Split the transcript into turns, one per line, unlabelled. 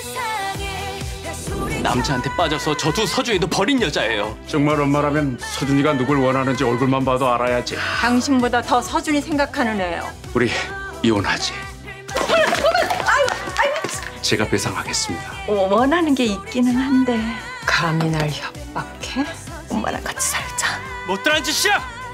남자한테 빠져서 저도 서준이도 버린 여자예요.
정말 엄마라면 서준이가 누굴 원하는지 얼굴만 봐도 알아야지.
당신보다 더 서준이 생각하는 애예요.
우리 이혼하지. 제가 배상하겠습니다.
원하는 게 있기는 한데 감히 날 협박해? 엄마랑 같이 살자.
못 들어간 짓이야!